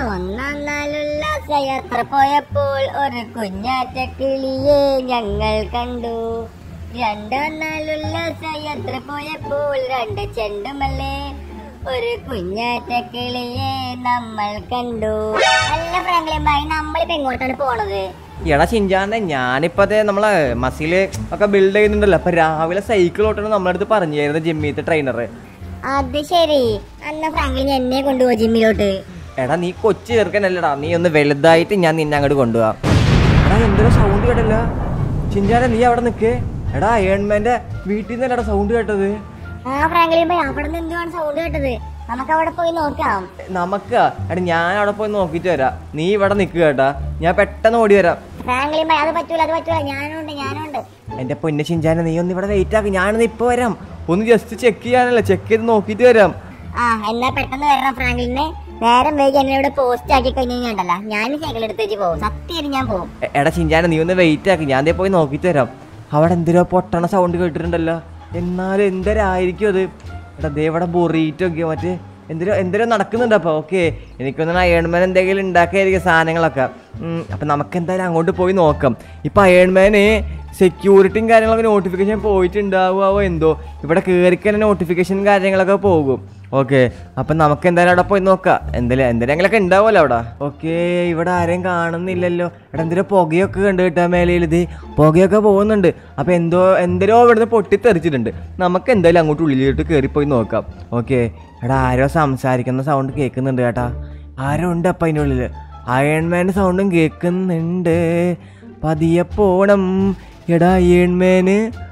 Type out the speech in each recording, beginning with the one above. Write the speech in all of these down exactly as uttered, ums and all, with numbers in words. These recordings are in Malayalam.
ഒന്നാം നാലുള്ള യാത്ര പോയപ്പോൾ ഒരു കുഞ്ഞാറ്റ കിളിയെ ഞങ്ങൾ കണ്ടു. രണ്ടാം നാലുള്ള യാത്ര പോയപ്പോൾ രണ്ട് ചെണ്ടുമല്ലേ ഒരു കുഞ്ഞാറ്റ കിളിയെ നമ്മൾ കണ്ടു. അല്ല ഫ്രാങ്ക്ലിൻ ഭായ്, നമ്മളിപ്പോ എങ്ങോട്ടാണ് പോണത്? എടാ ചിഞ്ചാനെ, ഞാനിപ്പോ അതെ നമ്മളെ മസില് ഒക്കെ ബിൽഡ് ചെയ്യുന്നുണ്ടല്ലോ. അപ്പൊ രാവിലെ സൈക്കിൾ ഓട്ടണം നമ്മളടുത്ത് പറഞ്ഞായിരുന്നു ജിമ്മിത്തെ ട്രെയിനർ. അത് ശരി, അന്ന് ഫ്രാങ്ക്ലിൻ എന്നെ കൊണ്ടുപോവാ ജിമ്മിലോട്ട്. എടാ നീ കൊച്ചു ചേർക്കനല്ലടാ, നീ ഒന്ന് വലുതായിട്ട് ഞാൻ നിന്നെ അങ്ങോട്ട് കൊണ്ടുപോവാം. എടാ എന്തൊരു സൗണ്ട് കേട്ടല്ല ചിഞ്ചാനെ, നീ അവിടെ നിൽക്കേ. എടാ അയൺമാന്റെ വീട്ടിൽ നിന്നല്ലടാ സൗണ്ട് കേട്ടത്. ആ ഫ്രാങ്ക്ലിൻ ഭായ്, അവിടെ നിന്ന് എന്തുവാണ് സൗണ്ട് കേട്ടത്? നമുക്ക് അവിടെ പോയി നോക്കാം. നമുക്ക് എടാ ഞാൻ അവിടെ പോയി നോക്കിട്ട് വരാം, നീ ഇവിടെ നിൽക്കുക കേട്ടാ. ഞാൻ പെട്ടെന്ന് ഓടി വരാം. ഫ്രാങ്ക്ലിൻ ഭായ്, അത് പറ്റൂല, അത് പറ്റൂല, ഞാനുണ്ട് ഞാനുണ്ട്. എന്റെ പൊന്നെ ചിഞ്ചാനെ, നീ ഒന്ന് ഇവിടെ വെയിറ്റ് ആക്കി, ഞാനൊന്ന് ഇപ്പൊ വരാം. ഒന്ന് ജസ്റ്റ് ചെക്ക് ചെയ്യാനല്ല, ചെക്ക് ചെയ്ത് നോക്കിട്ട് വരാം. ആ എന്നാ പെട്ടെന്ന് വരണം ഫ്രാങ്ക്ലിനെ. നേരം വൈകി എന്നെ ഇവിടെ പോസ്റ്റ് ആക്കി കഴിഞ്ഞാൽ ഞാൻ സൈക്കിൾ എടുത്തേച്ച് പോകും, സത്യം ഞാൻ പോകും. എടാ ചിഞ്ചാനെ, നീ ഒന്ന് വെയിറ്റ് ആക്കി, ഞാൻ പോയി നോക്കിട്ട് വരാം. അവിടെ എന്തൊരു പൊട്ടണ സൗണ്ട് കേട്ടിട്ടുണ്ടല്ലോ. എന്നാലും എന്തരായിരിക്കും അത്? എടാ ദേ ഇവിടെ ബൊറീറ്റൊക്കെ മറ്റേ എന്തൊരു എന്തൊരു നടക്കുന്നുണ്ട്. അപ്പോൾ ഓക്കെ, എനിക്കൊന്നും അയൺമാൻ എന്തെങ്കിലും ഉണ്ടാക്കിയായിരിക്കും സാധനങ്ങളൊക്കെ. അപ്പം നമുക്ക് എന്തായാലും അങ്ങോട്ട് പോയി നോക്കാം. ഇപ്പം അയൺമാന് സെക്യൂരിറ്റിയും കാര്യങ്ങളൊക്കെ നോട്ടിഫിക്കേഷൻ പോയിട്ടുണ്ടാവുമോ എന്തോ. ഇവിടെ കയറിക്കന്നെ നോട്ടിഫിക്കേഷൻ കാര്യങ്ങളൊക്കെ പോകും. ഓക്കെ, അപ്പം നമുക്ക് എന്തായാലും അവിടെ പോയി നോക്കാം. എന്തായാലും എന്തെങ്കിലുമൊക്കെ ഉണ്ടാവുമല്ലോ അവിടെ. ഓക്കെ, ഇവിടെ ആരെയും കാണുന്നില്ലല്ലോ. ഇവിടെ എന്തൊരു പുകയൊക്കെ കണ്ടു കിട്ടാൻ മേലയിൽ ഇത് പുകയൊക്കെ പോകുന്നുണ്ട്. അപ്പം എന്തോ എന്തോ ഇവിടുന്ന് പൊട്ടിത്തെറിച്ചിട്ടുണ്ട്. നമുക്ക് എന്തായാലും അങ്ങോട്ട് ഉള്ളിലോട്ട് കയറിപ്പോയി നോക്കാം. ഓക്കെ, എടാ ആരോ സംസാരിക്കുന്ന സൗണ്ട് കേൾക്കുന്നുണ്ട് കേട്ടാ. ആരോ ഉണ്ട് അപ്പം അതിൻ്റെ ഉള്ളിൽ. അയൺമാൻ്റെ സൗണ്ടും കേൾക്കുന്നുണ്ട്. പതിയെ പോണം. എടാ അയൺമാന്,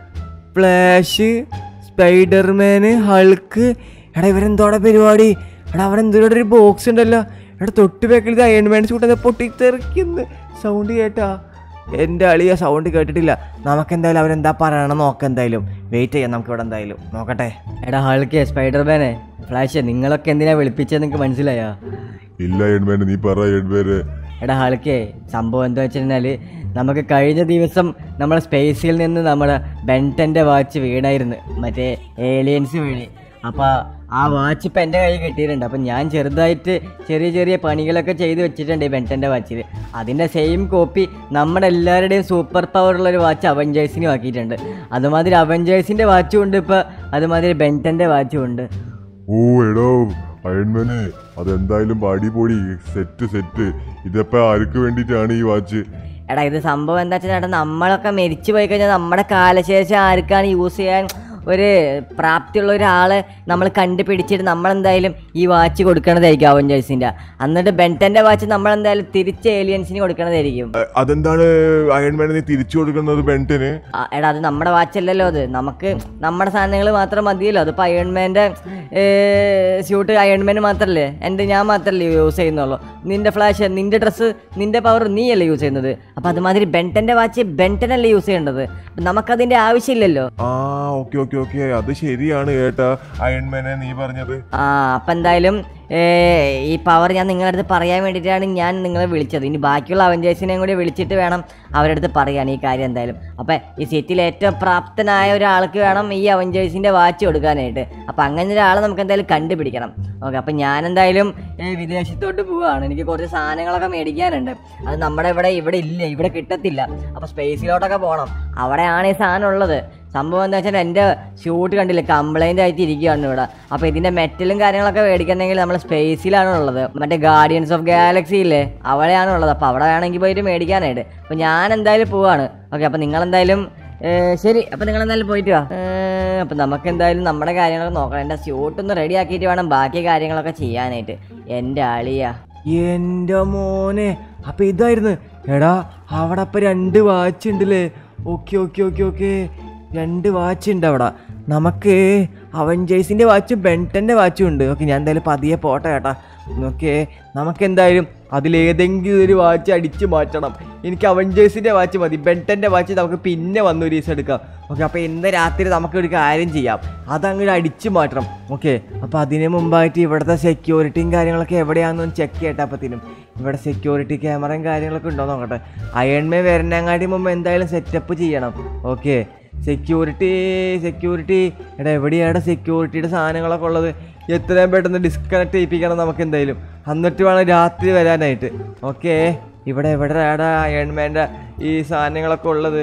ഫ്ലാഷ്, സ്പൈഡർമാന്, ഹൾക്ക്. എടാ ഇവരെന്തോടെ പരിപാടി? എടാ അവിടെ എന്തോടെ ഒരു ബോക്സ് ഉണ്ടല്ലോ. എടാ തൊട്ട് വെക്കൽ അയൺമാൻ ചൂട്ടെ പൊട്ടിത്തെറിക്കുന്നു സൗണ്ട് കേട്ടാ. എൻ്റെ അളിയ സൗണ്ട് കേട്ടിട്ടില്ല. നമുക്കെന്തായാലും അവരെന്താ പറയണം നോക്കാം. എന്തായാലും വെയിറ്റ് ചെയ്യാം, നമുക്ക് ഇവിടെ എന്തായാലും നോക്കട്ടെ. എടാ ഹൾക്കേ, സ്പൈഡർമാനെ, ഫ്ലാഷ്, നിങ്ങളൊക്കെ എന്തിനാ വിളിപ്പിച്ചത്? നിങ്ങൾക്ക് മനസ്സിലായോ? ഇല്ല അയൺമാൻ, നീ പറ അയൺമാൻ. എടാ ഹൾക്കേ, സംഭവം എന്താ വെച്ച് കഴിഞ്ഞാൽ നമുക്ക് കഴിഞ്ഞ ദിവസം നമ്മുടെ സ്പേസിൽ നിന്ന് നമ്മുടെ ബെൻറ്റൻ്റെ വാച്ച് വീണായിരുന്നു, മറ്റേ ഏലിയൻസ് വഴി. അപ്പോൾ ആ വാച്ച് ഇപ്പം എൻ്റെ കയ്യിൽ കിട്ടിയിട്ടുണ്ട്. അപ്പം ഞാൻ ചെറുതായിട്ട് ചെറിയ ചെറിയ പണികളൊക്കെ ചെയ്ത് വെച്ചിട്ടുണ്ട് ഈ ബെൻറ്റൻ്റെ വാച്ചിൽ. അതിൻ്റെ സെയിം കോപ്പി നമ്മുടെ എല്ലാവരുടെയും സൂപ്പർ പവറുള്ളൊരു വാച്ച് അവഞ്ചേഴ്സിനും ആക്കിയിട്ടുണ്ട്. അതുമാതിരി അവഞ്ചേഴ്സിൻ്റെ വാച്ചും ഉണ്ട് ഇപ്പോൾ, അതുമാതിരി ബെൻറ്റൻ്റെ വാച്ചും ഉണ്ട്. ഓ എടോ അയൺമാനെ, അതെന്തായാലും അടിപൊളി സെറ്റ് സെറ്റ്. ഇതിപ്പോൾ ആർക്ക് വേണ്ടിയിട്ടാണ് ഈ വാച്ച്? എടാ ഇത് സംഭവം എന്താ വെച്ചാൽ നമ്മളൊക്കെ മരിച്ചു പോയി കഴിഞ്ഞാൽ നമ്മുടെ കാലശേഷം ആർക്കാണ് യൂസ് ചെയ്യാൻ ഒരു പ്രാപ്തിയുള്ള ഒരാളെ നമ്മൾ കണ്ടുപിടിച്ചിട്ട് നമ്മളെന്തായാലും ഈ വാച്ച് കൊടുക്കണതായിരിക്കും അവഞ്ചേഴ്സിൻ്റെ. എന്നിട്ട് ബെൻറ്റൻ്റെ വാച്ച് നമ്മളെന്തായാലും തിരിച്ച് ഏലിയൻസിന് കൊടുക്കണതായിരിക്കും. അതെന്താണ് അയൺമാൻ നീ തിരിച്ചു കൊടുക്കുന്നത് ബെൻറ്റന്? എടാ അത് നമ്മുടെ വാച്ചല്ലല്ലോ, അത് നമുക്ക് നമ്മുടെ സാധനങ്ങൾ മാത്രം മതിയല്ലോ. അതിപ്പോൾ അയൺമാൻ്റെ സ്യൂട്ട് അയൺമാൻ മാത്രമല്ലേ, എൻ്റെ ഞാൻ മാത്രമല്ലേ യൂസ് ചെയ്യുന്നുള്ളൂ. നിൻ്റെ ഫ്ലാഷ്, നിൻ്റെ ഡ്രസ്സ്, നിൻ്റെ പവർ നീയല്ലേ യൂസ് ചെയ്യുന്നത്. അപ്പോൾ അതുമാതിരി ബെൻറ്റൻ്റെ വാച്ച് ബെൻറ്റനല്ലേ യൂസ് ചെയ്യേണ്ടത്. നമുക്കതിൻ്റെ ആവശ്യമില്ലല്ലോ. ആ ഓക്കെ ഓക്കെ ഓക്കെ, അത് ശരിയാണ് കേട്ടാ അയൺമാനെ നീ പറഞ്ഞത്. ആ അപ്പം എന്തായാലും ഈ പവർ ഞാൻ നിങ്ങളുടെ അടുത്ത് പറയാൻ വേണ്ടിയിട്ടാണ് ഞാൻ നിങ്ങളെ വിളിച്ചത്. ഇനി ബാക്കിയുള്ള അവഞ്ചേഴ്സിനെയും കൂടി വിളിച്ചിട്ട് വേണം അവരുടെ അടുത്ത് പറയാൻ ഈ കാര്യം എന്തായാലും. അപ്പം ഈ സിറ്റിയിൽ ഏറ്റവും പ്രാപ്തനായ ഒരാൾക്ക് വേണം ഈ അവഞ്ചേഴ്സിൻ്റെ വാച്ച് കൊടുക്കാനായിട്ട്. അപ്പം അങ്ങനെ ഒരാളെ നമുക്ക് എന്തായാലും കണ്ടുപിടിക്കണം. ഓക്കെ, അപ്പം ഞാൻ എന്തായാലും വിദേശത്തോട്ട് പോവുകയാണ്. എനിക്ക് കുറച്ച് സാധനങ്ങളൊക്കെ മേടിക്കാനുണ്ട്. അത് നമ്മുടെ ഇവിടെ ഇവിടെ ഇല്ല, ഇവിടെ കിട്ടത്തില്ല. അപ്പോൾ സ്പേസിലോട്ടൊക്കെ പോകണം. അവിടെയാണ് ഈ സാധനം ഉള്ളത്. സംഭവം എന്താ വെച്ചാൽ എൻ്റെ ഷൂട്ട് കണ്ടില്ല, കംപ്ലൈൻ്റ് ആയിട്ട് ഇരിക്കുകയാണ് ഇവിടെ. അപ്പോൾ ഇതിൻ്റെ മെറ്റലും കാര്യങ്ങളൊക്കെ മേടിക്കണമെങ്കിൽ നമ്മൾ സ്പേസിലാണ് ഉള്ളത്. മറ്റേ ഗാർഡിയൻസ് ഓഫ് ഗാലക്സി ഇല്ലേ, അവിടെയാണ് ഉള്ളത്. അപ്പോൾ അവിടെ വേണമെങ്കിൽ പോയിട്ട് മേടിക്കാനായിട്ട്. അപ്പോൾ ഞാൻ എന്തായാലും പോവാണ്. ഓക്കെ, അപ്പോൾ നിങ്ങളെന്തായാലും ശരി, അപ്പോൾ നിങ്ങളെന്തായാലും പോയിട്ട് വാ. അപ്പം നമുക്ക് എന്തായാലും നമ്മുടെ കാര്യങ്ങളൊക്കെ നോക്കണം. എൻ്റെ ഷൂട്ടൊന്ന് റെഡി ആക്കിയിട്ട് വേണം ബാക്കി കാര്യങ്ങളൊക്കെ ചെയ്യാനായിട്ട്. എൻ്റെ അളിയാ, എൻ്റെ മോനെ, അപ്പം ഇതായിരുന്നു. എടാ അവിടെ അപ്പം രണ്ട് വാച്ച് ഉണ്ടല്ലേ. ഓക്കെ ഓക്കെ ഓക്കെ ഓക്കെ, രണ്ട് വാച്ച് ഉണ്ട് അവിടെ. നമുക്ക് അവഞ്ചേഴ്സിൻ്റെ വാച്ചും ബെൻറ്റൻ്റെ വാച്ചും ഉണ്ട്. ഓക്കെ, ഞാൻ എന്തായാലും പതിയെ പോട്ടെ കേട്ടാ. ഓക്കെ, നമുക്കെന്തായാലും അതിലേതെങ്കിലും ഒരു വാച്ച് അടിച്ച് മാറ്റണം. എനിക്ക് അവഞ്ചേഴ്സിൻ്റെ വാച്ച് മതി, ബെൻറ്റൻ്റെ വാച്ച് നമുക്ക് പിന്നെ വന്ന് ഒരു ദിവസം എടുക്കാം. ഓക്കെ, അപ്പോൾ ഇന്ന് രാത്രി നമുക്ക് ഒരു കാര്യം ചെയ്യാം, അതങ്ങോട്ട് അടിച്ച് മാറ്റണം. ഓക്കെ, അപ്പോൾ അതിന് മുമ്പായിട്ട് ഇവിടുത്തെ സെക്യൂരിറ്റിയും കാര്യങ്ങളൊക്കെ എവിടെയാണെന്ന് ചെക്ക് ചെയ്യട്ടപ്പത്തിനും. ഇവിടെ സെക്യൂരിറ്റി ക്യാമറയും കാര്യങ്ങളൊക്കെ ഉണ്ടോ നോക്കട്ടെ. അയൺമേ വരുന്നങ്ങാട്ടി മുമ്പ് എന്തായാലും സെറ്റപ്പ് ചെയ്യണം. ഓക്കെ, സെക്യൂരിറ്റി സെക്യൂരിറ്റി എടാ എവിടെയാണ് സെക്യൂരിറ്റിയുടെ സാധനങ്ങളൊക്കെ ഉള്ളത്? എത്രയും പെട്ടെന്ന് ഡിസ്കണക്ട് ചെയ്യിപ്പിക്കണം നമുക്ക് എന്തായാലും. എന്നിട്ട് വേണം രാത്രി വരാനായിട്ട്. ഓക്കെ, ഇവിടെ എവിടെയാടാ അയൺമാൻ്റെ ഈ സാധനങ്ങളൊക്കെ ഉള്ളത്?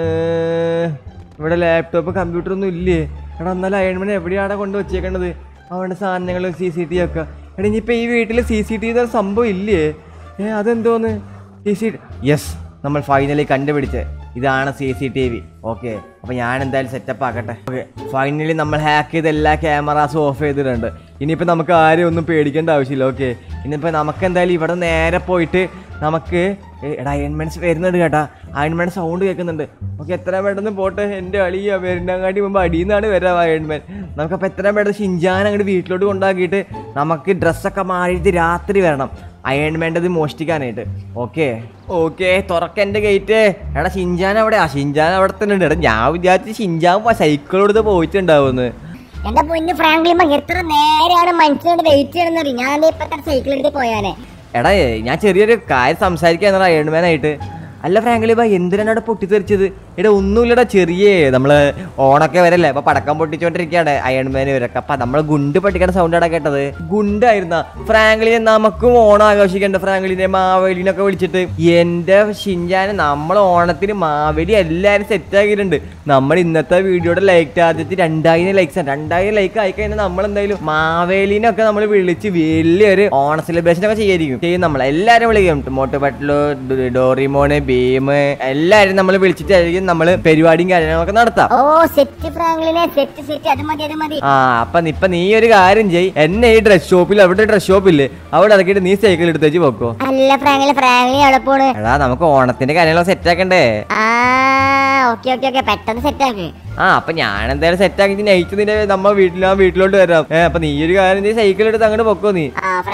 ഇവിടെ ലാപ്ടോപ്പ് കമ്പ്യൂട്ടറൊന്നും ഇല്ലേ? എടാ എന്നാലും അയൺമാൻ എവിടെയാണ് കൊണ്ട് വെച്ചേക്കേണ്ടത് അവൻ്റെ സാധനങ്ങൾ? സി സി ടി വി ഒക്കെ. എടാ ഇനിയിപ്പോൾ ഈ വീട്ടിൽ സി സി ടി വി സംഭവം ഇല്ലേ? ഏ അതെന്തോന്ന് സി സി യെസ്, നമ്മൾ ഫൈനലി കണ്ടുപിടിച്ച് ഇതാണ് C C T V. Okay, അപ്പോൾ ഞാൻ എന്തായാലും സെറ്റപ്പ് ആക്കട്ടെ. ഓക്കെ, ഫൈനലി നമ്മൾ ഹാക്ക് ചെയ്ത് എല്ലാ ക്യാമറാസും ഓഫ് ചെയ്തിട്ടുണ്ട്. ഇനിയിപ്പോൾ നമുക്ക് ആരെയും ഒന്നും പേടിക്കേണ്ട ആവശ്യമില്ല. ഓക്കെ, ഇനിയിപ്പോൾ നമുക്ക് എന്തായാലും ഇവിടെ നേരെ പോയിട്ട് നമുക്ക് എടാ അയൺമാൻസ് വരുന്നുണ്ട് കേട്ടാ. അയൺമാൻ സൗണ്ട് കേൾക്കുന്നുണ്ട്. ഓക്കെ, എത്രയും പെട്ടെന്ന് പോട്ടെ. എൻ്റെ അളിയ വരുന്നങ്ങാട്ടി മുമ്പ് അടിയിൽ നിന്നാണ് വരാം അയൺമാൻ. നമുക്കപ്പോൾ എത്രയും പെട്ടെന്ന് ഷിൻജാൻ അങ്ങോട്ട് വീട്ടിലോട്ട് കൊണ്ടാക്കിയിട്ട് നമുക്ക് ഡ്രസ്സൊക്കെ മാറിയിട്ട് രാത്രി വരണം അയൺമാൻ്റെ ഇത് മോഷ്ടിക്കാനായിട്ട്. ഓക്കെ ഓക്കെ തുറക്കെൻ്റെ ഗേറ്റ്. എടാ ഷിൻജാൻ അവിടെ ആ ഷിൻജാൻ അവിടെ തന്നെ ഉണ്ട്. എടാ ഞാൻ വിചാരിച്ച് ഷിൻജാൻ സൈക്കിളോട് പോയിട്ടുണ്ടാവുമെന്ന്. എന്റെ പൊന്ന് ഫ്രാങ്ക്ലിൻ എത്ര നേരെയാണ് മനുഷ്യനോട് വെയിറ്റ് ചെയ്യണമെന്ന്. ഞാൻ ഇപ്പൊ സൈക്കിൾ എടുത്ത് പോയാനെ. എടാ ഞാൻ ചെറിയൊരു കാര്യം സംസാരിക്കാൻ അയൺമാനായിട്ട്. അല്ല ഫ്രാങ്ക്ലി ബാ എന്തിനാണ് അവിടെ പൊട്ടിത്തെറിച്ചത്? എടാ ഒന്നുമില്ലടാ, ചെറിയ നമ്മൾ ഓണൊക്കെ വരല്ലേ അപ്പൊ പടക്കം പൊട്ടിച്ചോണ്ടിരിക്കുകയാണ് അയൺമാൻ ഇവരൊക്കെ. അപ്പൊ നമ്മൾ ഗുണ്ട് പൊട്ടിക്കുന്ന സൗണ്ട് അവിടെ കേട്ടത് ഗുണ്ടായിരുന്ന. ഫ്രാങ്ക്ലിനെ നമുക്കും ഓണം ആഘോഷിക്കണ്ട. ഫ്രാങ്ക്ലിനെ മാവേലിനൊക്കെ വിളിച്ചിട്ട്. എന്റെ ഷിൻജാനെ നമ്മൾ ഓണത്തിന് മാവേലി എല്ലാവരും സെറ്റ് ആക്കിയിട്ടുണ്ട്. നമ്മൾ ഇന്നത്തെ വീഡിയോയുടെ ലൈക്ക് ടാർജറ്റ് രണ്ടായിരം ലൈക്സ് ആണ്. രണ്ടായിരം ലൈക്ക് ആയിക്കഴിഞ്ഞാൽ നമ്മൾ എന്തായാലും മാവേലിനൊക്കെ നമ്മൾ വിളിച്ച് വലിയൊരു ഓണ സെലിബ്രേഷൻ ഒക്കെ ചെയ്യായിരിക്കും ചെയ്യും. നമ്മൾ എല്ലാവരും വിളിക്കും. മോട്ടു പട്ലു, ഡോറിമോണ്, ഭീം എല്ലാവരും നമ്മൾ വിളിച്ചിട്ടായിരിക്കും നമ്മള് പരിപാടിയും കാര്യങ്ങളൊക്കെ നടത്താം. ഓ സെറ്റ് ഫ്രാങ്ക്ലിനെ, സെറ്റ് സെറ്റ് അത് മതി അത് മതി. ആ അപ്പൊ ഇപ്പൊ നീ ഒരു കാര്യം ചെയ്യ്, എന്നെ ഈ ഡ്രസ് ഷോപ്പിൽ അവിടെ ഡ്രസ് ഷോപ്പില്ലേ അവിടെ ഇറക്കിയിട്ട് നീ സൈക്കിൾ എടുത്തേച്ച് പോക്കോ. അല്ല ഫ്രാങ്ക്ലിൻ ഫ്രാങ്ക്ലിൻ എവിടെ പോണ്? എടാ നമുക്ക് ഓണത്തിന്റെ കാര്യങ്ങളൊക്കെ സെറ്റ് ആക്കണ്ടേ? ആ ഓക്കെ ഓക്കെ ഓക്കെ പെട്ടെന്ന് സെറ്റ് ആക്ക്. ആ അപ്പൊ ഞാൻ എന്തായാലും സെറ്റ് ആക്കി നൈറ്റ് നിന്റെ നമ്മ വീട്ടിൽ ആ വീട്ടിലോട്ട് വരാം. ഏഹ് അപ്പൊ നീ ഒരു കാര്യം നീ സൈക്കിൾ എടുത്ത് അങ്ങോട്ട് പൊക്കോ നീ.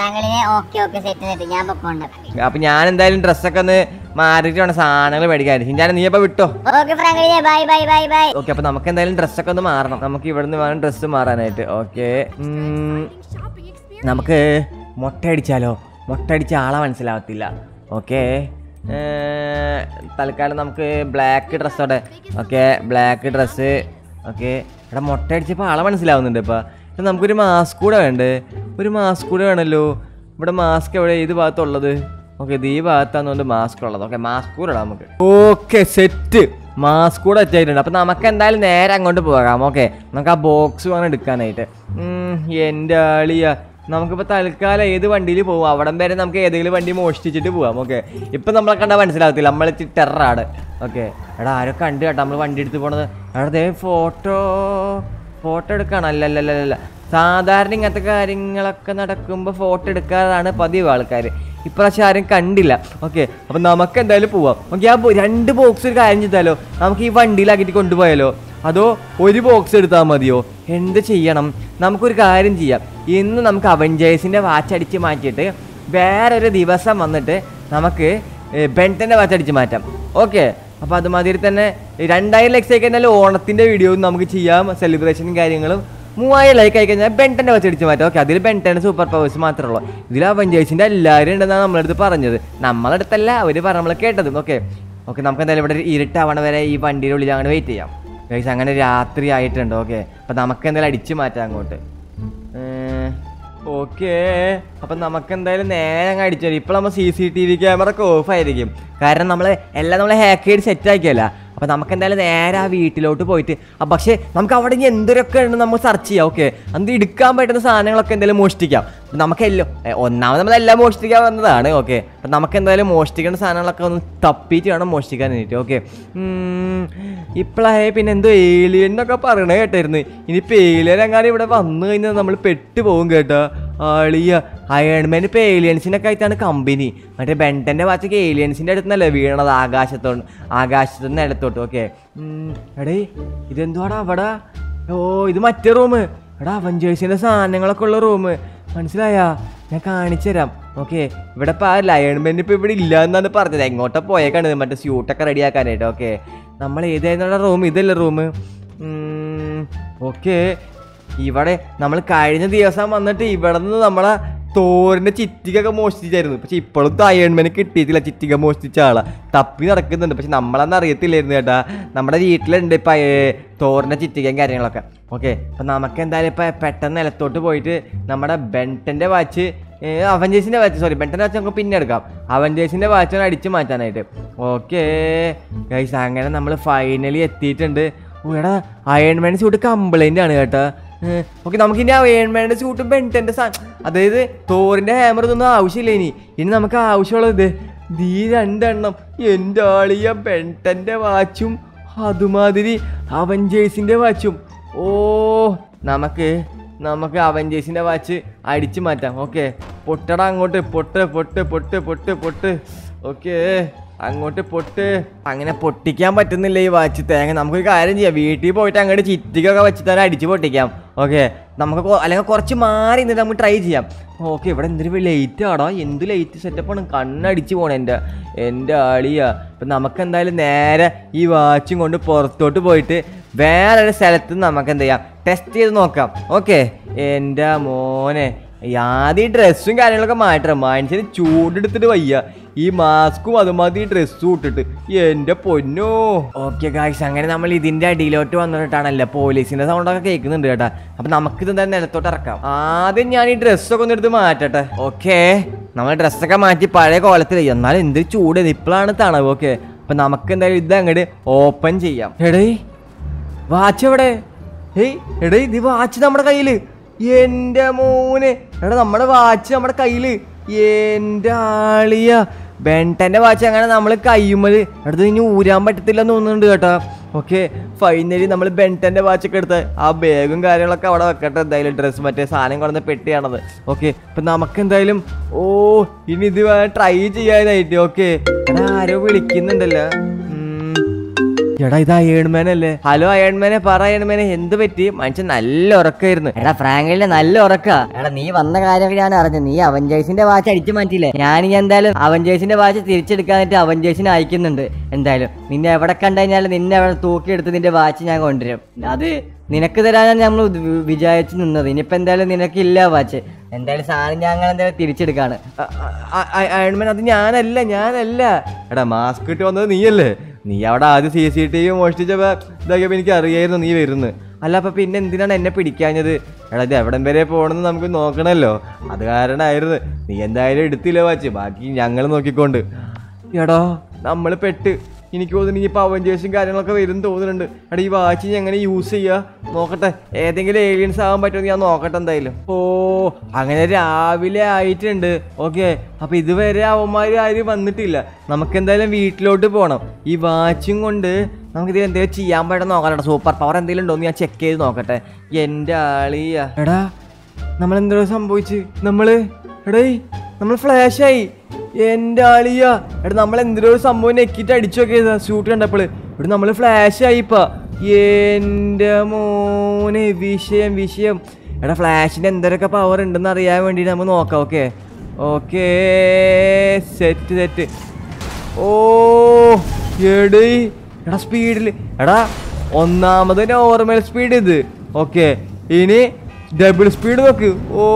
അപ്പൊ ഞാൻ എന്തായാലും ഡ്രസ്സൊക്കെ ഒന്ന് മാറിയിട്ട് വേണം സാധനങ്ങൾ മേടിക്കാൻ. ഞാൻ നീ അപ്പൊ വിട്ടോ. ഓക്കെ അപ്പൊ നമുക്ക് എന്തായാലും ഡ്രസ്സൊക്കെ ഒന്ന് മാറണം. നമുക്ക് ഇവിടുന്ന് വേണം ഡ്രസ്സ് മാറാനായിട്ട്. ഓക്കെ നമുക്ക് മുട്ട അടിച്ചാലോ? മുട്ട അടിച്ച ആളെ മനസ്സിലാവത്തില്ല. ഓക്കെ തൽക്കാലം നമുക്ക് ബ്ലാക്ക് ഡ്രസ്സോടെ. Okay black dress. ഓക്കെ ഇവിടെ മുട്ട അടിച്ചപ്പോൾ ആളെ മനസ്സിലാവുന്നുണ്ട്. ഇപ്പം നമുക്കൊരു മാസ്ക് കൂടെ വേണ്ടേ? ഒരു മാസ്ക് കൂടെ വേണമല്ലോ. ഇവിടെ മാസ്ക് എവിടെ ഏത് ഭാഗത്തുള്ളത്? ഓക്കെ ഇത് ഈ ഭാഗത്താണെന്നുകൊണ്ട് മാസ്ക് ഉള്ളത്. ഓക്കെ മാസ്ക് കൂടെ ഇടാം നമുക്ക്. ഓക്കെ സെറ്റ് മാസ്ക് കൂടെ വെച്ചായിട്ടുണ്ട്. അപ്പം നമുക്ക് എന്തായാലും നേരെ അങ്ങോട്ട് പോകാം. ഓക്കെ നമുക്ക് ആ ബോക്സ് വേണം എടുക്കാനായിട്ട്. എൻ്റെ ആളിയ നമുക്കിപ്പോൾ തൽക്കാലം ഏത് വണ്ടിയിൽ പോകും? അവിടം വരെ നമുക്ക് ഏതെങ്കിലും വണ്ടി മോഷ്ടിച്ചിട്ട് പോവാം. ഓക്കെ ഇപ്പം നമ്മളെ കണ്ടാൽ മനസ്സിലാവത്തില്ല, നമ്മൾ ടെററാണ്. ഓക്കെ എടാ ആരോ കണ്ട് കേട്ടോ നമ്മൾ വണ്ടി എടുത്ത് പോണത്. അവിടെ ഫോട്ടോ ഫോട്ടോ എടുക്കണം. അല്ലല്ലല്ല സാധാരണ ഇങ്ങനത്തെ കാര്യങ്ങളൊക്കെ നടക്കുമ്പോൾ ഫോട്ടോ എടുക്കാറാണ് പതിവ് ആൾക്കാർ. ഇപ്രാവശ്യം ആരും കണ്ടില്ല. ഓക്കെ അപ്പം നമുക്ക് എന്തായാലും പോവാം. ഓക്കെ ആ രണ്ട് ബോക്സ് ഒരു കാര്യം ചെയ്താലോ? നമുക്ക് ഈ വണ്ടിയിലാക്കിയിട്ട് കൊണ്ടുപോയാലോ? അതോ ഒരു ബോക്സ് എടുത്താൽ മതിയോ? എന്ത് ചെയ്യണം? നമുക്കൊരു കാര്യം ചെയ്യാം. ഇന്ന് നമുക്ക് അവഞ്ചേഴ്സിൻ്റെ വാച്ച് അടിച്ച് മാറ്റിയിട്ട് വേറൊരു ദിവസം വന്നിട്ട് നമുക്ക് ബെൻറ്റൻ്റെ വാച്ച് അടിച്ച് മാറ്റാം. ഓക്കെ അപ്പോൾ അതുമാതിരി തന്നെ രണ്ടായിരം ലൈക്സ് ആയി കഴിഞ്ഞാൽ ഓണത്തിൻ്റെ വീഡിയോയും നമുക്ക് ചെയ്യാം, സെലിബ്രേഷനും കാര്യങ്ങളും. മൂവായിരം ലൈക്ക് ആയി കഴിഞ്ഞാൽ ബെൻറ്റൻ്റെ വാച്ച് അടിച്ച് മാറ്റാം. ഓക്കെ അതിൽ ബെൻറ്റൻ്റെ സൂപ്പർ പവേഴ്സ് മാത്രമേ ഉള്ളൂ. ഇതിൽ അവഞ്ചേഴ്സിൻ്റെ എല്ലാവരും ഉണ്ടെന്നാണ് നമ്മളടുത്ത് പറഞ്ഞത്. നമ്മളടുത്തല്ല അവർ പറഞ്ഞ നമ്മൾ കേട്ടത്. ഓക്കെ ഓക്കെ നമുക്ക് എന്തായാലും ഇവിടെ ഇരുട്ടാവണ വരെ ഈ വണ്ടിയുടെ ഉള്ളിൽ അങ്ങനെ വെയിറ്റ് ചെയ്യാം. ഗൈസ് അങ്ങനെ രാത്രി ആയിട്ടുണ്ട്. ഓക്കെ അപ്പം നമുക്ക് എന്തായാലും അടിച്ച് മാറ്റാം അങ്ങോട്ട്. ഓക്കെ അപ്പം നമുക്ക് എന്തായാലും നേരെ അങ്ങ് അടിച്ചു തരും. ഇപ്പോൾ നമ്മൾ C C T V camera ഒക്കെ ഓഫ് ആയിരിക്കും. കാരണം നമ്മൾ എല്ലാം നമ്മൾ ഹാക്ക് ചെയ്ത് സെറ്റ് ആക്കിയല്ല. അപ്പോൾ നമുക്ക് എന്തായാലും നേരെ ആ വീട്ടിലോട്ട് പോയിട്ട് പക്ഷേ നമുക്ക് അവിടെ ഇനി എന്തൊക്കെ ഉണ്ട് നമുക്ക് സെർച്ച് ചെയ്യാം. ഓക്കെ അത് എടുക്കാൻ പറ്റുന്ന സാധനങ്ങളൊക്കെ എന്തായാലും മോഷ്ടിക്കാം. നമുക്കെല്ലാം ഒന്നാമത് നമ്മളെല്ലാം മോഷ്ടിക്കാൻ വന്നതാണ്. ഓക്കെ അപ്പം നമുക്ക് എന്തായാലും മോഷ്ടിക്കേണ്ട സാധനങ്ങളൊക്കെ ഒന്ന് തപ്പിയിട്ട് വേണം മോഷ്ടിക്കാൻ വേണ്ടിയിട്ട്. ഓക്കെ ഇപ്പോഴായ പിന്നെ എന്തോ ഏലിയൻ എന്നൊക്കെ പറയണേ കേട്ടായിരുന്നു. ഇനിയിപ്പോൾ ഏലിയൻ എങ്ങാനും ഇവിടെ വന്നു കഴിഞ്ഞാൽ നമ്മൾ പെട്ടുപോകും കേട്ടോ. ആളിയ അയൺമാൻ ഇപ്പോൾ ഏലിയൻസിനൊക്കെ ആയിട്ടാണ് കമ്പനി. മറ്റേ ബെൻറ്റൻ്റെ വാച്ചൊക്കെ ഏലിയൻസിൻ്റെ അടുത്തുനിന്നല്ലേ വീണത്, ആകാശത്തോണ്ട് ആകാശത്തു നിന്ന് ഇടത്തോട്ട്. ഓക്കെ എടേ ഇതെന്തുവാടാ അവിടെ? ഓ ഇത് മറ്റേ റൂം. എടാ അവഞ്ചേഴ്സിൻ്റെ സാധനങ്ങളൊക്കെ ഉള്ള റൂം മനസ്സിലായാ? ഞാൻ കാണിച്ചു തരാം. ഓക്കെ ഇവിടെ ഇപ്പോൾ ആ അയൺമാൻ ഇപ്പോൾ ഇവിടെ ഇല്ല എന്നാണ് പറഞ്ഞത്. എങ്ങോട്ടാ പോയേക്കാണ് മറ്റേ സ്യൂട്ടൊക്കെ റെഡിയാക്കാനായിട്ട്. ഓക്കെ നമ്മൾ ഏതായിരുന്നു റൂം? ഇതല്ലേ റൂം? ഓക്കെ ഇവിടെ നമ്മൾ കഴിഞ്ഞ ദിവസം വന്നിട്ട് ഇവിടെ നിന്ന് നമ്മളെ തോറിന്റെ ചിറ്റികൊക്കെ മോഷ്ടിച്ചായിരുന്നു. പക്ഷെ ഇപ്പോഴും അയൺമാന് കിട്ടിയിട്ടില്ല. ചിറ്റിക മോഷ്ടിച്ച ആളാ തപ്പി നടക്കുന്നുണ്ട്. പക്ഷെ നമ്മളന്ന് അറിയത്തില്ലായിരുന്നു കേട്ടാ. നമ്മുടെ വീട്ടിലുണ്ട് ഇപ്പൊ തോറിന്റെ ചിറ്റികയും കാര്യങ്ങളൊക്കെ. ഓക്കെ, അപ്പൊ നമുക്ക് എന്തായാലും ഇപ്പൊ പെട്ടെന്ന് നിലത്തോട്ട് പോയിട്ട് നമ്മുടെ ബെൻറ്റന്റെ വാച്ച്, അവഞ്ചേഴ്സിന്റെ വാച്ച് സോറി ബെൻറ്റന്റെ വാച്ച് നമുക്ക് പിന്നെ എടുക്കാം. അവഞ്ചേഴ്സിന്റെ വാച്ച് അടിച്ചു മാറ്റാനായിട്ട്. ഓക്കെ ഗൈസ്, അങ്ങനെ നമ്മൾ ഫൈനലി എത്തിയിട്ടുണ്ട്. എടാ അയൺമാൻ സൂട്ട് കംപ്ലൈന്റ് ആണ് കേട്ടോ. ഓക്കെ, നമുക്ക് ഇനി അയൺമാൻ്റെ സൂട്ടും ബെൻറ്റന്റെ അതായത് തോറിന്റെ ഹാമർ ഇതൊന്നും ആവശ്യമില്ല. ഇനി ഇനി നമുക്ക് ആവശ്യമുള്ളത് ദീ രണ്ടെണ്ണം. എൻ്റെ ആളിയ ബെൻറ്റന്റെ വാച്ചും അതുമാതിരി അവഞ്ചേഴ്സിന്റെ വാച്ചും. ഓ നമുക്ക് നമുക്ക് അവഞ്ചേഴ്സിന്റെ വാച്ച് അടിച്ചു മാറ്റാം. ഓക്കെ, പൊട്ടട അങ്ങോട്ട്, പൊട്ട് പൊട്ട് പൊട്ട് പൊട്ട് പൊട്ട്. ഓക്കെ, അങ്ങോട്ട് പൊട്ട്. അങ്ങനെ പൊട്ടിക്കാൻ പറ്റുന്നില്ല ഈ വാച്ച് തേങ്ങ. നമുക്കൊരു കാര്യം ചെയ്യാം, വീട്ടിൽ പോയിട്ട് അങ്ങോട്ട് ചിറ്റിക്കൊക്കെ വെച്ചിട്ട് തന്നെ അടിച്ച് പൊട്ടിക്കാം. ഓക്കെ, നമുക്ക് അല്ലെങ്കിൽ കുറച്ച് മാറി നിന്നിട്ട് നമുക്ക് ട്രൈ ചെയ്യാം. ഓക്കെ, ഇവിടെ എന്തൊരു ലൈറ്റ് ആടാ, എന്ത് ലൈറ്റ് സെറ്റപ്പാണ്, കണ്ണടിച്ച് പോണേ എൻ്റെ എൻ്റെ ആളിയാ. ഇപ്പം നമുക്ക് എന്തായാലും നേരെ ഈ വാച്ചും കൊണ്ട് പുറത്തോട്ട് പോയിട്ട് വേറൊരു സ്ഥലത്ത് നമുക്ക് എന്ത് ചെയ്യാം, ടെസ്റ്റ് ചെയ്ത് നോക്കാം. ഓക്കെ, എൻ്റെ മോനെ ആദ്യം ഡ്രസ്സും കാര്യങ്ങളൊക്കെ മാറ്റണം. മനുഷ്യന് ചൂടെടുത്തിട്ട് വയ്യ. ഈ മാസ്കും അതുമാതിരി ഡ്രസ്സും ഇട്ടിട്ട് എൻ്റെ പൊന്നോ. ഓക്കെ ഗായ്സ്, അങ്ങനെ നമ്മൾ ഇതിൻ്റെ അടിയിലോട്ട് വന്നിട്ടാണല്ലോ പോലീസിൻ്റെ സൗണ്ടൊക്കെ കേൾക്കുന്നുണ്ട് കേട്ടാ. അപ്പം നമുക്കിത് എന്തായാലും നിലത്തോട്ട് ഇറക്കാം. ആദ്യം ഞാൻ ഈ ഡ്രസ്സൊക്കെ ഒന്ന് എടുത്ത് മാറ്റട്ടെ. ഓക്കെ, നമ്മൾ ഡ്രസ്സൊക്കെ മാറ്റി പഴയ കോലത്തിൽ. എന്നാലും എന്ത് ചൂട്, ഇപ്പോഴാണ് തണവ്. ഓക്കെ, അപ്പം നമുക്ക് എന്തായാലും ഇത് അങ്ങോട്ട് ഓപ്പൺ ചെയ്യാം. എടേ വാച്ച് എവിടെ? ഏയ് എടേ, ഇത് വാച്ച് നമ്മുടെ കയ്യിൽ. എൻ്റെ മോനെ, എടാ നമ്മുടെ വാച്ച് നമ്മുടെ കയ്യിൽ. എൻ്റെ ആളിയ ബെൻറ്റൻ്റെ വാച്ച് അങ്ങനെ നമ്മൾ കയ്യുമ്മൽ അടുത്ത് ഇനി ഊരാൻ പറ്റത്തില്ലെന്ന് തോന്നുന്നുണ്ട് കേട്ടോ. ഓക്കെ, ഫൈനലി നമ്മൾ ബെൻറ്റൻ്റെ വാച്ചൊക്കെ എടുത്ത് ആ ബാഗും കാര്യങ്ങളൊക്കെ അവിടെ വെക്കട്ടെ. എന്തായാലും ഡ്രസ്സ് മറ്റേ സാധനം കൊണ്ടുവന്ന പെട്ടിയാണത്. ഓക്കെ, അപ്പം നമുക്ക് എന്തായാലും ഓ ഇനി ഇത് ട്രൈ ചെയ്യാനായിട്ട്. ഓക്കെ, എടാ ആരോ വിളിക്കുന്നുണ്ടല്ലോ. എടാ ഇത് അയൺമാൻ അല്ലേ? ഹലോ അയൺമാനെ, പറ അയൺമാനെ, എന്ത് പറ്റി? മനുഷ്യൻ നല്ല ഉറക്കായിരുന്നു. എടാ ഫ്രാങ്കിലിന്റെ നല്ല ഉറക്ക. എടാ നീ വന്ന കാര്യമൊക്കെ ഞാൻ അറിഞ്ഞു. നീ അവഞ്ചേഴ്സിന്റെ വാച്ച് അടിച്ചു മാറ്റിയില്ലേ? ഞാൻ എന്തായാലും അവഞ്ചേഴ്സിന്റെ വാച്ച് തിരിച്ചെടുക്കാനായിട്ട് അവഞ്ചേഴ്സിനെ അയക്കുന്നുണ്ട്. എന്തായാലും നിന്നെ എവിടെ കണ്ടുകഴിഞ്ഞാലും നിന്നെ അവിടെ തൂക്കിയെടുത്ത് നിന്റെ വാച്ച് ഞാൻ കൊണ്ടുവരും. അത് നിനക്ക് തരാനാണ് നമ്മൾ വിചാരിച്ചു നിന്നത്. ഇനിയിപ്പോ എന്തായാലും നിനക്കില്ല വാച്ച്. എന്തായാലും സാധനം ഞാൻ അങ്ങനെ എന്തായാലും തിരിച്ചെടുക്കാണ്. അയൺമാൻ അത് ഞാനല്ല ഞാനല്ല എടാ മാസ്ക് ഇട്ട് വന്നത് നീയല്ലേ? നീ അവിടെ ആദ്യം സി സി ടി വി മോഷ്ടിച്ചപ്പോൾ ഇതാക്കിയപ്പോൾ എനിക്ക് അറിയായിരുന്നു നീ വരുന്നു. അല്ല അപ്പം പിന്നെ എന്തിനാണ് എന്നെ പിടിക്കാഞ്ഞത്? എടാ ഇത് എവിടം വരെ പോകണമെന്ന് നമുക്ക് നോക്കണമല്ലോ, അത് കാരണമായിരുന്നു. നീ എന്തായാലും എടുത്തില്ല വാച്ച്, ബാക്കി ഞങ്ങൾ നോക്കിക്കൊണ്ട്. എടാ നമ്മൾ പെട്ട്. എനിക്ക് തോന്നുന്നു ഈ അവഞ്ചേഴ്സും കാര്യങ്ങളൊക്കെ വരും തോന്നുന്നുണ്ട്. എടാ ഈ വാച്ച് ഞാൻ എങ്ങനെ യൂസ് ചെയ്യുക നോക്കട്ടെ. ഏതെങ്കിലും ഏലിയൻസ് ആകാൻ പറ്റുമെന്ന് ഞാൻ നോക്കട്ടെ എന്തായാലും. ഓ അങ്ങനെ രാവിലെ ആയിട്ടുണ്ട്. ഓക്കെ, അപ്പം ഇതുവരെ അവന്മാർ ആരും വന്നിട്ടില്ല. നമുക്കെന്തായാലും വീട്ടിലോട്ട് പോകണം. ഈ വാച്ചും കൊണ്ട് നമുക്കിത് എന്തെങ്കിലും ചെയ്യാൻ പറ്റുന്ന നോക്കട്ടെ. സൂപ്പർ പവർ എന്തെങ്കിലും ഉണ്ടോ എന്ന് ഞാൻ ചെക്ക് ചെയ്ത് നോക്കട്ടെ. എൻ്റെ ആളിയ എടാ നമ്മളെന്തോ സംഭവിച്ച് നമ്മൾ എടേ നമ്മൾ ഫ്ലാഷായി. എൻ്റെ ആളിയ എടാ നമ്മളെന്തോ ഒരു സംഭവം നെക്കിട്ട് അടിച്ചു നോക്കിയതാ ഷൂട്ട് കണ്ടപ്പോൾ. ഇവിടെ നമ്മൾ ഫ്ലാഷ് ആയിപ്പാ. എൻ്റെ മോനെ വിഷയം വിഷയം. എടാ ഫ്ലാഷിന് എന്തൊക്കെ പവർ ഉണ്ടെന്ന് അറിയാൻ വേണ്ടിയിട്ട് നമ്മൾ നോക്കാം. Okay okay set set. ഓ എടേ എടാ സ്പീഡിൽ എടാ ഒന്നാമത് നോർമൽ സ്പീഡ് ഇത്. ഓക്കെ, ഇനി ഡബിൾ സ്പീഡ് നോക്ക്. ഓ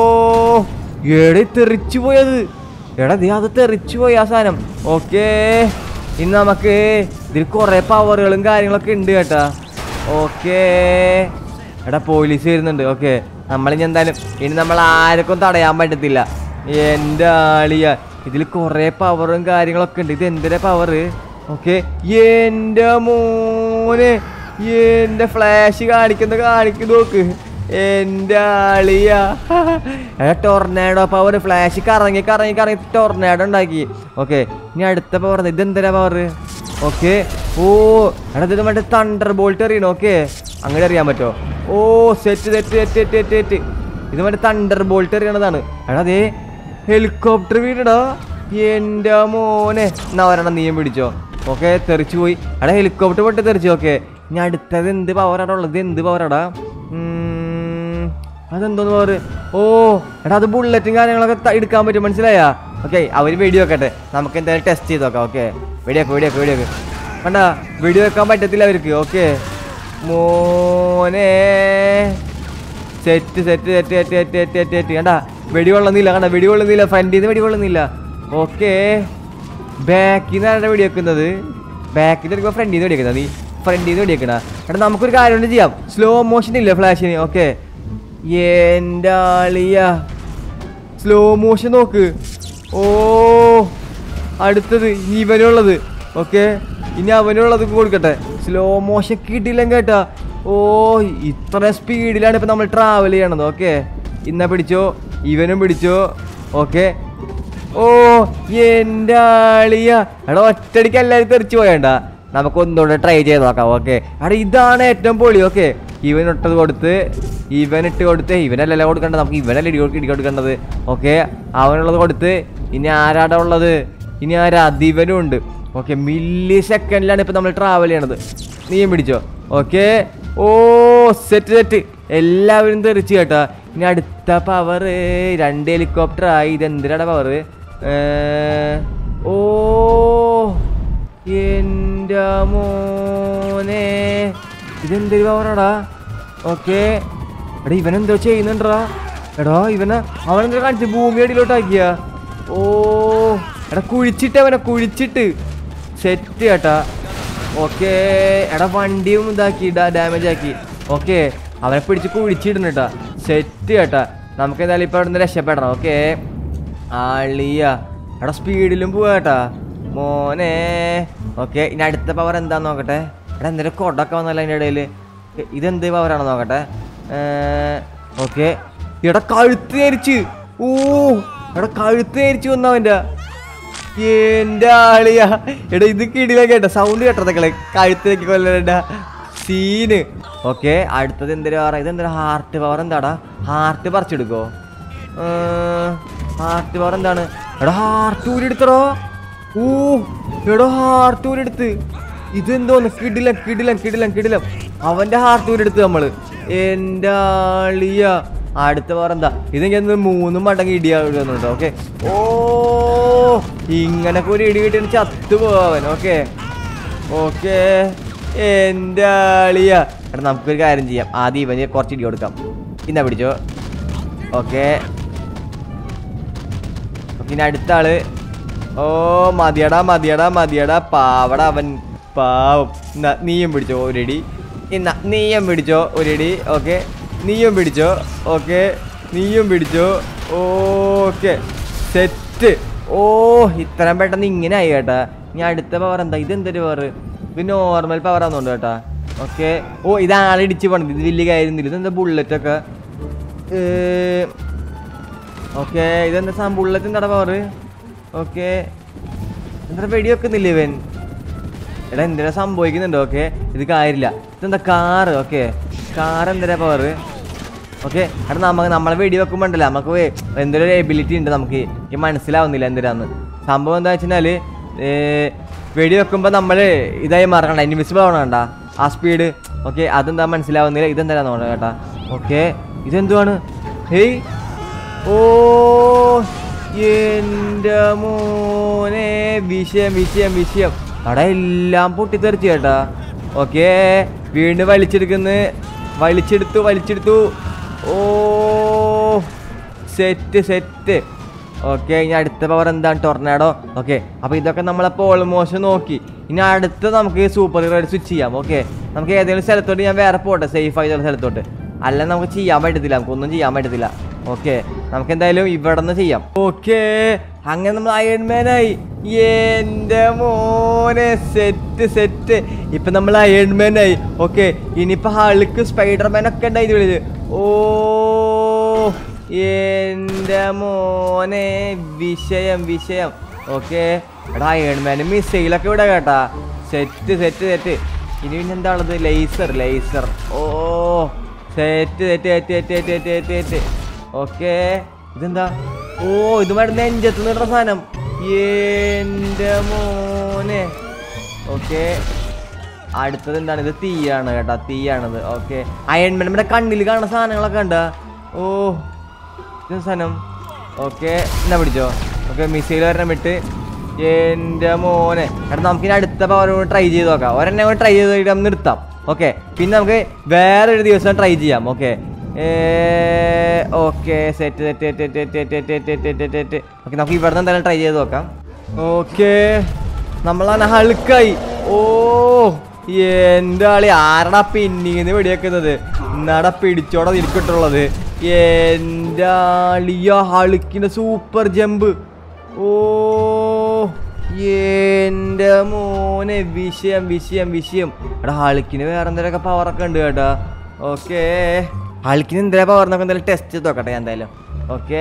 എടേ തെറിച്ചു പോയത്. എടാ ദേ അത് തെറിച്ചു പോയി ആ സാധനം. ഓക്കേ, ഇനി നമുക്ക് ഇതിൽ കുറേ പവറുകളും കാര്യങ്ങളൊക്കെ ഉണ്ട് കേട്ടാ. ഓക്കേ എടാ പോലീസ് വരുന്നുണ്ട്. ഓക്കെ, നമ്മളിനി എന്തായാലും ഇനി നമ്മൾ ആർക്കും തടയാൻ പറ്റത്തില്ല. എൻ്റെ ആളിയ ഇതിൽ കുറേ പവറും കാര്യങ്ങളൊക്കെ ഉണ്ട്. ഇത് എന്തിനാ പവറ്? ഓക്കെ, എൻ്റെ മോനെ എൻ്റെ ഫ്ലാഷ് കാണിക്കുന്ന കാണിക്കുന്ന നോക്ക്. എൻ്റെ ആളിയ എടാ ടൊർണാഡോ പവർ. ഫ്ലാഷ് കറങ്ങി കറങ്ങി കറങ്ങി ടൊർണാഡോ ഉണ്ടാക്കി. ഓക്കെ, ഇനി അടുത്ത പവർ ഇതെന്തിനാ പവർ? ഓക്കെ, ഓ എടാ ഇത് മറ്റേ തണ്ടർ ബോൾട്ട് എറിയണം. ഓക്കെ, അങ്ങനെ അറിയാൻ പറ്റുമോ? ഓ set set set set set set. ഇത് മറ്റേ തണ്ടർ ബോൾട്ട് എറിയണതാണ്. എടാ അതേ ഹെലികോപ്റ്റർ വീടടാ. എൻ്റെ മോനെ എന്നാ ഒരെണ്ണം നീയും പിടിച്ചോ. ഓക്കെ, തെറിച്ചു പോയി. എടാ ഹെലികോപ്റ്റർ പൊട്ടി തെറിച്ചു. ഓക്കെ, ഇനി അടുത്തത് എന്ത് പവറാടാ ഉള്ളത്? എന്ത് പവറാടാ? അതെന്തോന്ന് പവർ? ഓ എടാ അത് ബുള്ളറ്റും കാര്യങ്ങളൊക്കെ എടുക്കാൻ പറ്റും, മനസ്സിലായാ? ഓക്കെ, അവർ വെടി വെക്കട്ടെ, നമുക്ക് എന്തായാലും ടെസ്റ്റ് ചെയ്ത് നോക്കാം. ഓക്കെ, വെടിയൊക്കെ വെടിയൊക്കെ വെടിയൊക്കെ കണ്ടാ വെടി വെക്കാൻ പറ്റത്തില്ല അവർക്ക്. ഓക്കെ മോനെ set set set set set set set കണ്ടാ വെടി കൊള്ളുന്നില്ല കണ്ട വെടി കൊള്ളുന്നില്ല ഫ്രണ്ടിൽ നിന്ന് വെടി കൊള്ളുന്നില്ല ഓക്കെ ബാക്കിൽ നിന്നാണ് വെടി വെക്കുന്നത് ബാക്കിൽ നിന്ന് ഫ്രണ്ടിൽ നിന്ന് വെടി വെക്കുന്നത് നീ ഫ്രണ്ടിൽ നിന്ന് വെടി വെക്കണ എടാ നമുക്കൊരു കാര്യം കൊണ്ട് ചെയ്യാം സ്ലോ മോഷൻ ഇല്ല ഫ്ലാഷിന് ഓക്കെ എൻ്റെ ആളിയ സ്ലോ മോഷൻ നോക്ക് ഓ അടുത്തത് ഇനി ഇവനുള്ളത് ഓക്കെ ഇനി അവനുള്ളത് കൊടുക്കട്ടെ സ്ലോ മോഷൻ കിട്ടിയില്ല കേട്ടാ ഓ ഇത്ര സ്പീഡിലാണ് ഇപ്പം നമ്മൾ ട്രാവൽ ചെയ്യണത് ഓക്കെ ഇന്ന പിടിച്ചോ ഇവനും പിടിച്ചോ ഓക്കെ ഓ എൻ്റെ ആളിയ എടാ ഒറ്റടിക്ക് എല്ലാവരും തെറിച്ച് പോയണ്ട നമുക്ക് ഒന്നുകൂടെ ട്രൈ ചെയ്ത് നോക്കാം ഓക്കെ എടാ ഇതാണ് ഏറ്റവും പൊളി ഓക്കെ ഇവനിട്ടത് കൊടുത്ത് ഇവനിട്ട് കൊടുത്ത് ഇവനല്ലല്ല കൊടുക്കേണ്ടത് നമുക്ക് ഇവനല്ല ഇടി ഇടി കൊടുക്കേണ്ടത് ഓക്കെ അവനുള്ളത് കൊടുത്ത് ഇനി ആരാടാ ഉള്ളത് ഇനി ആരാ ദിവനും ഉണ്ട് ഓക്കെ മില്ലി സെക്കൻഡിലാണ് ഇപ്പം നമ്മൾ ട്രാവൽ ചെയ്യണത് നീയും പിടിച്ചോ ഓക്കെ ഓ സെറ്റ് സെറ്റ് എല്ലാവരും തെറിച്ച് കേട്ടാ ഇനി അടുത്ത പവർ രണ്ട് ഹെലികോപ്റ്റർ ആയി ഇതെന്തിനാണ് പവർ ഓ എൻ്റെ മോനെ ഇതെന്തൊരു പവറാടാ ഓക്കെ എടാ ഇവനെന്തോ ചെയ്യുന്നുണ്ടാ എടാ ഇവനെ അവനെന്തോ കാണിച്ചു ഭൂമി അടിയിലോട്ടാക്കിയ ഓ എടാ കുഴിച്ചിട്ട് അവനെ കുഴിച്ചിട്ട് സെറ്റ് കേട്ടാ ഓക്കെ എടാ വണ്ടിയും ഇതാക്കി ഡാമേജ് ആക്കി ഓക്കെ അവനെ പിടിച്ച് കുഴിച്ചിടുന്നു കേട്ടാ സെറ്റ് കേട്ടാ നമുക്ക് എന്തായാലും ഇപ്പം അവിടെ നിന്ന് രക്ഷപ്പെടണം ഓക്കെ ആളിയ എടാ സ്പീഡിലും പോവാ കേട്ടാ മോനെ ഓക്കെ ഇനി അടുത്ത പവർ എന്താന്ന് നോക്കട്ടെ എടാ എന്തെങ്കിലും കൊടൊക്കെ വന്നല്ലോ അതിൻ്റെ ഇടയിൽ ഇതെന്ത് പവറാണോ നോക്കട്ടെ ഓക്കെ എടാ കഴുത്ത് നേരിച്ച് ഓ എടാ കഴുത്ത് നേരിച്ച് വന്നു അവൻ്റെ എൻ്റെ ആളിയാ എടാ ഇത് കിടില കേട്ടോ സൗണ്ട് കേട്ടതൊക്കെ കഴുത്തിലേക്ക് കൊല്ലണ്ട സീന് ഓക്കെ അടുത്തത് എന്തൊരു പവർ ഇതെന്തൊരു ഹാർട്ട് പവർ എന്താടാ ഹാർട്ട് പറിച്ചെടുക്കോ ഹാർട്ട് പവർ എന്താണ് എടാ ഹാർട്ട് ഊരെടുത്തടോ ഓ എടോ ഹാർട്ട് ഊരെടുത്ത് ഇതെന്തോന്ന് കിടിലം കിടിലം കിടിലം കിടിലം അവൻ്റെ ഹാർട്ട് ഊരെടുത്ത് നമ്മള് എൻ്റെ ആളിയ അടുത്ത പവർ എന്താ ഇതെങ്കിൽ മൂന്നും മടങ്ങി ഇടിയാവുന്നുണ്ടോ ഓക്കെ ഓ ഇങ്ങനൊക്കെ ഒരു ഇടി കിട്ടിയ ചത്തു പോവാൻ ഓക്കെ ഓക്കെ എൻ്റെ ആളിയ എടാ നമുക്കൊരു കാര്യം ചെയ്യാം ആദ്യം ഇവന് കുറച്ച് ഇടി കൊടുക്കാം ഇന്നാ പിടിച്ചോ ഓക്കെ പിന്നെ അടുത്ത ആള് ഓ മതിയടാ മതിയടാ മതിയടാ പാവടാ അവൻ പാവം എന്നാ നീയും പിടിച്ചോ ഒരടി എന്നാ നീയും പിടിച്ചോ ഒരടി ഓക്കെ നീയും പിടിച്ചോ ഓക്കെ നീയും പിടിച്ചോ ഓക്കെ സെറ്റ് ഓ ഇത്രയും പെട്ടെന്ന് ഇങ്ങനെ ആയി കേട്ടാ ഞാൻ അടുത്ത പവർ എന്താ ഇതെന്തൊരു പവർ ഇത് നോർമൽ പവറാന്നുണ്ട് കേട്ടാ ഓക്കെ ഓ ഇത് ആളിടിച്ച് പണിത് ഇത് വലിയ കാര്യമൊന്നുമില്ല ഇതെന്താ ബുള്ളറ്റൊക്കെ ഓക്കെ ഇതെന്താ സാധനം ബുള്ളറ്റ് എന്താടാ പവർ ഓക്കെ എന്താ വെടി വെക്കുന്നില്ല ഇവൻ എടാ എന്തിനാ സംഭവിക്കുന്നുണ്ട് ഓക്കെ ഇത് കാര്യമില്ല ഇതെന്താ കാറ് ഓക്കെ കാർ എന്തിനാ പവർ ഓക്കെ എടാ നമുക്ക് നമ്മളെ വെടി വെക്കുമ്പോണ്ടല്ലോ നമുക്ക് എന്തൊരു എബിലിറ്റി ഉണ്ട് നമുക്ക് എനിക്ക് മനസ്സിലാവുന്നില്ല എന്തിനാന്ന് സംഭവം എന്താ വെച്ചാൽ വെടി വെക്കുമ്പോൾ നമ്മൾ ഇതായി മാറണ്ട ഇൻവിസിബിൾ ആവണണ്ട ആ സ്പീഡ് ഓക്കെ അതെന്താ മനസ്സിലാവുന്നില്ല ഇതെന്താ നോക്കണം കേട്ടാ ഓക്കെ ഇതെന്തുവാണ് ഹേയ് ഓ എൻ്റെ മോനെ വിഷയം വിഷയം വിഷയം അവിടെ എല്ലാം പൊട്ടിത്തെറിച്ച് കേട്ടാ ഓക്കെ വീണ്ടും വലിച്ചെടുക്കുന്നു വലിച്ചെടുത്തു വലിച്ചെടുത്തു ഓ സെറ്റ് സെറ്റ് ഓക്കെ ഇനി അടുത്ത പവർ എന്താണ് ടൊർണാഡോ ഓക്കെ അപ്പോൾ ഇതൊക്കെ നമ്മളപ്പോൾ ഓൾമോസ്റ്റ് നോക്കി ഇനി അടുത്ത നമുക്ക് സൂപ്പർ ഹീറോ സ്വിച്ച് ചെയ്യാം ഓക്കെ നമുക്ക് ഏതെങ്കിലും സ്ഥലത്തോട്ട് ഞാൻ വേറെ പോട്ടെ സേഫ് ആയിട്ടുള്ള സ്ഥലത്തോട്ട് അല്ല നമുക്ക് ചെയ്യാൻ പറ്റത്തില്ല നമുക്കൊന്നും ചെയ്യാൻ പറ്റത്തില്ല ഓക്കെ നമുക്ക് എന്തായാലും ഇവിടെ നിന്ന് ചെയ്യാം ഓക്കെ അങ്ങനെ നമ്മൾ അയൺമാനായി എൻ്റെ മോനെ സെറ്റ് സെറ്റ് ഇപ്പം നമ്മൾ അയൺമാനായി ഓക്കെ ഇനിയിപ്പോൾ ഹൾക്ക് സ്പൈഡർമാൻ ഒക്കെ ഉണ്ടായി വിളിച്ച് ഓ എൻ്റെ മോനെ വിഷയം വിഷയം ഓക്കെ എടാ അയൺമാനും മിസൈലൊക്കെ ഇവിടെ കേട്ടാ സെറ്റ് സെറ്റ് സെറ്റ് ഇനി പിന്നെ എന്താ ഉള്ളത് ലേസർ ലേസർ ഓ set set set set set set set okay ഇതെന്താ ഓ ഇതുമായിട്ട് നെഞ്ചത്ത് നിന്ന സാധനം എൻ്റെ മോനെ ഓക്കെ അടുത്തത് എന്താണ് ഇത് തീയാണ് കേട്ടാ തീയാണത് ഓക്കെ അയൺമാൻ നമ്മുടെ കണ്ണിൽ കാണുന്ന സാധനങ്ങളൊക്കെ ഉണ്ട് ഓ ഇത് സാധനം ഓക്കെ എന്നാ പിടിച്ചോ ഓക്കെ മിസൈൽ വരണം വിട്ട് എൻ്റെ മോനെ എടാ നമുക്കിനി അടുത്ത പവർ ട്രൈ ചെയ്ത് നോക്കാം ഒരെണ്ണം ട്രൈ ചെയ്ത് കഴിഞ്ഞാൽ നിർത്താം ഓക്കെ പിന്നെ നമുക്ക് വേറൊരു ദിവസം ട്രൈ ചെയ്യാം okay okay set set set set set set set set okay നമുക്ക് ഇവിടെ നിന്ന് എന്തായാലും ട്രൈ ചെയ്ത് നോക്കാം. ഓക്കെ നമ്മളാണ് ഹൾക്കായി. ഓ എൻ്റെ ആളി ആരടാ പിന്നീന്ന് വെടിവെക്കുന്നത്? എന്നാടാ പിടിച്ചോടാ നിൽക്കിട്ടുള്ളത്. എൻ്റെ ആളിയ ഹൾക്കിൻ്റെ സൂപ്പർ ജമ്പ്. ഓ എൻ്റെ മോനെ വിഷയം വിഷയം വിഷയം. എടാ ഹൾക്കിന് വേറെ എന്തെങ്കിലുമൊക്കെ പവറൊക്കെ ഉണ്ട് കേട്ടോ. ഓക്കെ ഹൾക്കിന് എന്തെങ്കിലും പവർ നോക്കാം, എന്തായാലും ടെസ്റ്റ് ചെയ്ത് നോക്കട്ടെ ഞാൻ എന്തായാലും. ഓക്കെ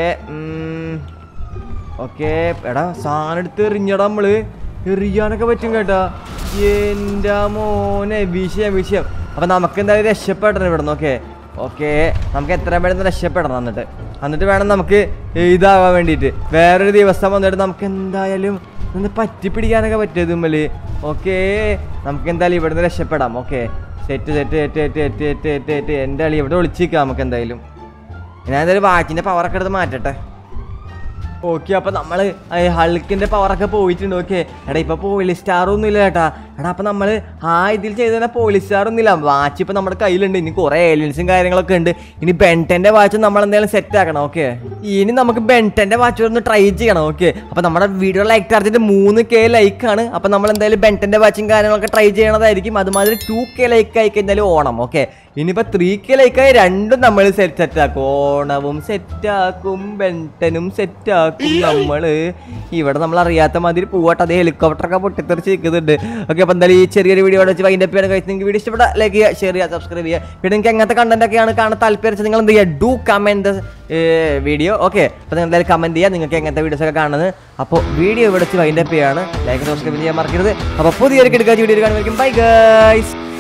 ഓക്കെ എടാ സാധനം എടുത്ത് എറിഞ്ഞടാ നമ്മള്. എറിയാനൊക്കെ പറ്റും കേട്ടാ. എൻ്റെ മോനെ വിഷയം വിഷയം. അപ്പം നമുക്ക് എന്തായാലും രക്ഷപ്പെടണം ഇവിടെ നിന്ന്. ഓക്കെ ഓക്കെ നമുക്ക് എത്രയും പെട്ടെന്ന് രക്ഷപ്പെടണം. എന്നിട്ട് എന്നിട്ട് വേണം നമുക്ക് ഇതാവാൻ വേണ്ടിയിട്ട്. വേറൊരു ദിവസം വന്നിട്ട് നമുക്ക് എന്തായാലും ഒന്ന് പറ്റിപ്പിടിക്കാനൊക്കെ പറ്റിയത് തുമ്മല്. ഓക്കെ നമുക്ക് എന്തായാലും ഇവിടെ നിന്ന് രക്ഷപ്പെടാം. Okay set set set set set set set set എൻ്റെ അളി ഇവിടെ ഒളിച്ചിരിക്കാം നമുക്ക് എന്തായാലും. ഞാൻ എന്തായാലും വാച്ചിൻ്റെ പവറൊക്കെ എടുത്ത് മാറ്റട്ടെ. ഓക്കെ അപ്പം നമ്മൾ ഹൾക്കിൻ്റെ പവറൊക്കെ പോയിട്ടുണ്ട്. ഓക്കെ എടാ ഇപ്പം പോലീസ് സ്റ്റാറൊന്നും ഇല്ല ചേട്ടാ. എടാ അപ്പം നമ്മൾ ആ ഇതിൽ ചെയ്ത് തന്നെ പോലീസ് സ്റ്റാറൊന്നും ഇല്ല. വാച്ച് ഇപ്പം നമ്മുടെ കയ്യിലുണ്ട്. ഇനി കുറേ ഏലിയൻസും കാര്യങ്ങളൊക്കെ ഉണ്ട്. ഇനി ബെൻറ്റൻ്റെ വാച്ച് നമ്മൾ എന്തായാലും സെറ്റ് ആക്കണം. ഓക്കെ ഇനി നമുക്ക് ബെൻറ്റൻ്റെ വാച്ച് ഒന്ന് ട്രൈ ചെയ്യണം. ഓക്കെ അപ്പം നമ്മുടെ വീഡിയോ ലൈക്ക് ടാർജറ്റ് മൂന്ന് കെ ലൈക്കാണ്. അപ്പം നമ്മൾ എന്തായാലും ബെൻറ്റൻ്റെ വാച്ചും കാര്യങ്ങളൊക്കെ ട്രൈ ചെയ്യണതായിരിക്കും. അതുമാതിരി ടു കെ ലൈക്ക് ആയി കഴിഞ്ഞാലും ഓണം. ഓക്കെ ഇനിയിപ്പോൾ ത്രീ കെ ലൈക്കായി രണ്ടും നമ്മൾ സെറ്റ് സെറ്റാക്കും. ഓണവും സെറ്റാക്കും ബെൻറ്റനും സെറ്റാക്കും നമ്മൾ. ഇവിടെ നമ്മൾ അറിയാത്ത മാതിരി പോവാട്ടെ. അതേ ഹെലികോപ്റ്ററൊക്കെ പൊട്ടിത്തെറിച്ച് നിൽക്കുന്നുണ്ട്. ഓക്കെ അപ്പോൾ എന്തായാലും ഈ ചെറിയൊരു വീഡിയോ വെച്ച് വൈൻഡ് അപ്പ് ചെയ്യാൻ കഴിച്ച് നിങ്ങൾക്ക് വീഡിയോ ഇഷ്ടപ്പെട്ട ലൈക്ക് ചെയ്യുക, ഷെയർ ചെയ്യുക, സബ്സ്ക്രൈബ് ചെയ്യുക. പിന്നെ നിങ്ങൾക്ക് എങ്ങനത്തെ കണ്ടന്റ് ഒക്കെയാണ് കാണാൻ താല്പര്യം നിങ്ങൾ എന്ത് ചെയ്യുക, ഡു കമൻറ്റ് വീഡിയോ. ഓക്കെ അപ്പോൾ നിങ്ങൾ എന്തായാലും കമൻറ്റ് ചെയ്യുക നിങ്ങൾക്ക് എങ്ങനത്തെ വീഡിയോസ് ഒക്കെ കാണുന്നത്. അപ്പോൾ വീഡിയോ ഇവിടെ വെച്ച് വൈൻഡ് അപ്പ് ചെയ്യാണ്. ലൈക്ക് സബ്സ്ക്രൈബ് ചെയ്യാൻ മറക്കരുത്. അപ്പോൾ പുതിയൊരു കിടക്കാച്ച വീഡിയോ കാണുമായിരിക്കും. Bye guys.